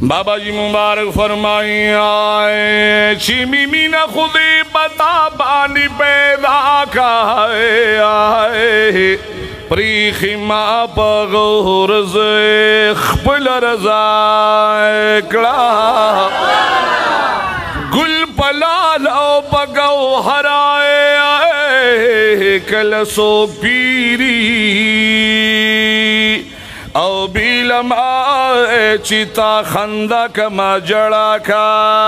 बाबा जी मुबारक फरमाई आए चिमी मीना खुदी बता बानी पैदा खाए आए प्रीखी माँ पगोर से खपल रज़ाए कड़ा गुल पलालो पगो हराए आए कलसो पीरी औ बीलमाए चिता खंदा कमा जड़ा का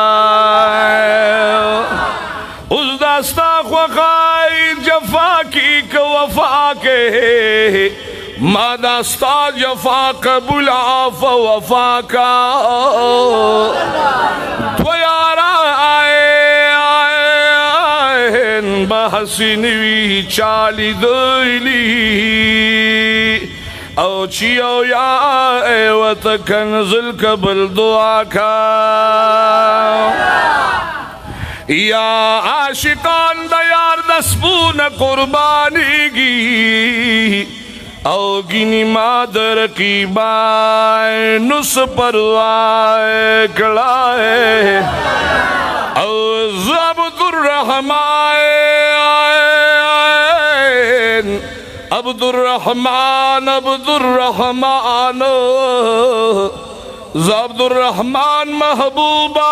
उस दास्ता ख्वाई जफा की वफा के मादास्ता जफा कबुला वफा का द्वयारा आए बहसिनवी चाली दोली औ चियो या एवत कंजुल कबल दुआ का या आशिकान दयार दस्पून कुर्बानी की औ गिनी मादर की बाय नुस परवाए कड़ाए औ अब्दुर्रहमान अब्दुर्रहमान अब्दुर्रहमान अब्दुर्रहमान महबूबा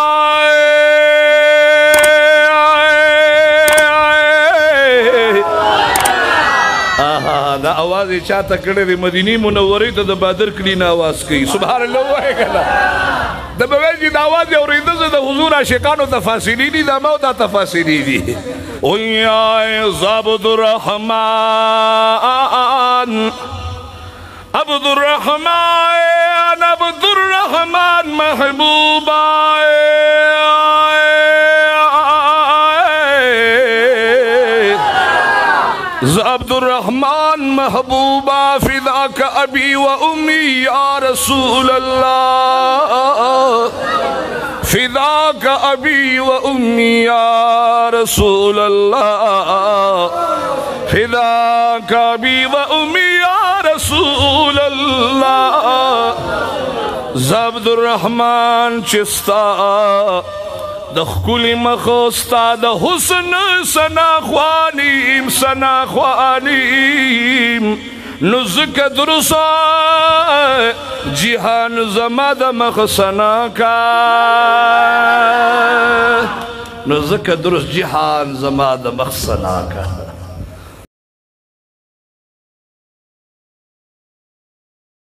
आवाज चाहता कड़े मदीनी मुनव्वरी तो बदर कली ना आवाज कही सुभान अल्लाह है कला दबे जी आवाज और इधर से हुजूर आशिकानो तफासिली दी दमा दा तफासिली दी ओ या अब्दुर्रहमान अब्दुर्रहमान अब्दुर्रहमान महबूबा अब्दुर्रहमान महबूबा फिदा का अबी व उम्मी या रसूल अल्लाह फिदा का अबी व उम्मी या रसूल अल्लाह फिदा का अबी व उम्मी या रसूल अल्लाह अब्दुर्रहमान चिस्ता दखुली मखोस्ता द हुस्न सना ख्वानीम नुज़्क दुरुसा जिहान ज़माद मखसना का नुज़्क दुरुस जिहान ज़माद मखसना का